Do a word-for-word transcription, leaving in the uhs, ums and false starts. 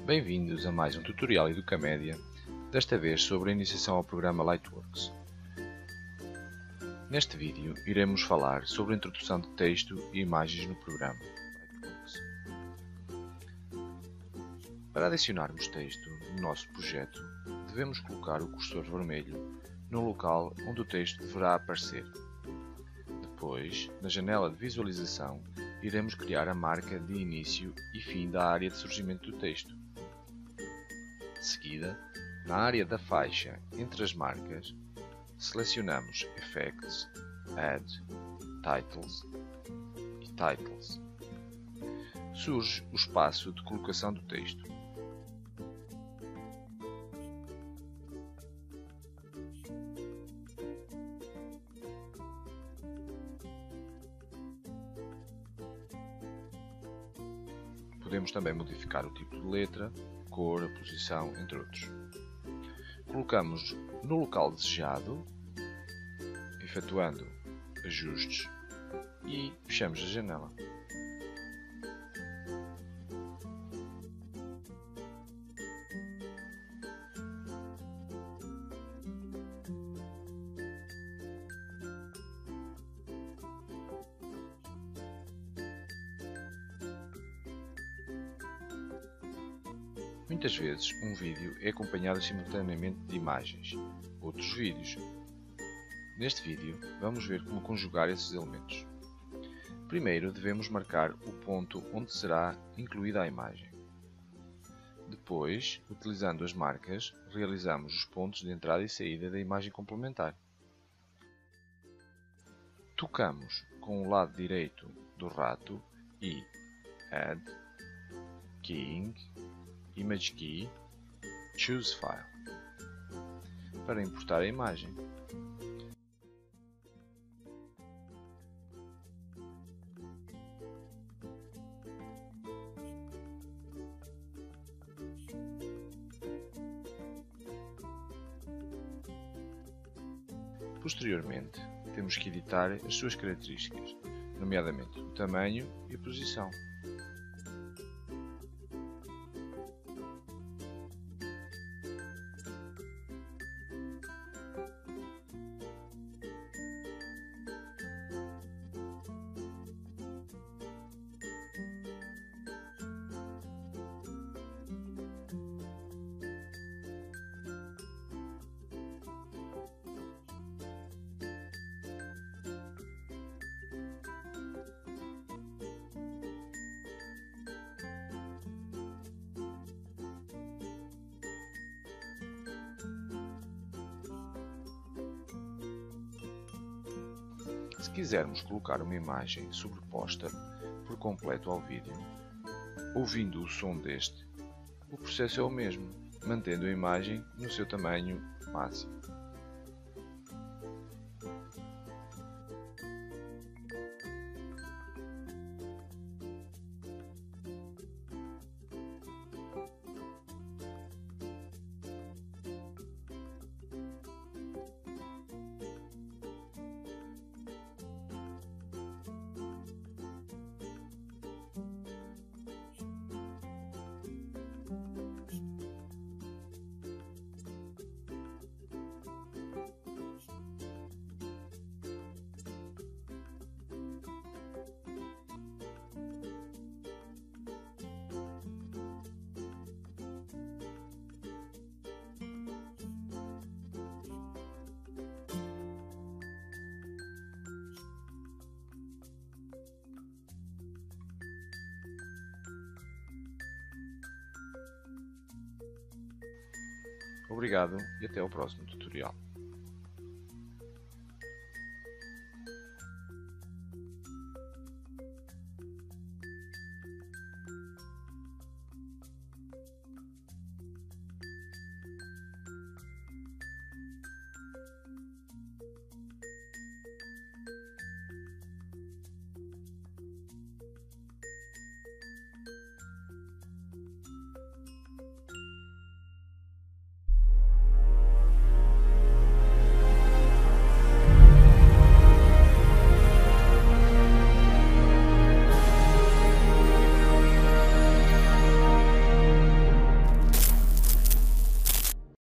Bem-vindos a mais um tutorial Educamédia, desta vez sobre a iniciação ao programa Lightworks. Neste vídeo iremos falar sobre a introdução de texto e imagens no programa Lightworks. Para adicionarmos texto no nosso projeto, devemos colocar o cursor vermelho no local onde o texto deverá aparecer. Depois, na janela de visualização, iremos criar a marca de início e fim da área de surgimento do texto. De seguida, na área da faixa entre as marcas, selecionamos Effects, Add, Titles e Titles. Surge o espaço de colocação do texto. Podemos também modificar o tipo de letra, cor, a posição, entre outros. Colocamos no local desejado, efetuando ajustes e fechamos a janela. Muitas vezes um vídeo é acompanhado simultaneamente de imagens, outros vídeos. Neste vídeo vamos ver como conjugar esses elementos. Primeiro devemos marcar o ponto onde será incluída a imagem. Depois, utilizando as marcas, realizamos os pontos de entrada e saída da imagem complementar. Tocamos com o lado direito do rato e Add, Keying, Image Key, Choose File, para importar a imagem. Posteriormente, temos que editar as suas características, nomeadamente o tamanho e a posição. Se quisermos colocar uma imagem sobreposta por completo ao vídeo, ouvindo o som deste, o processo é o mesmo, mantendo a imagem no seu tamanho máximo. Obrigado e até ao próximo tutorial.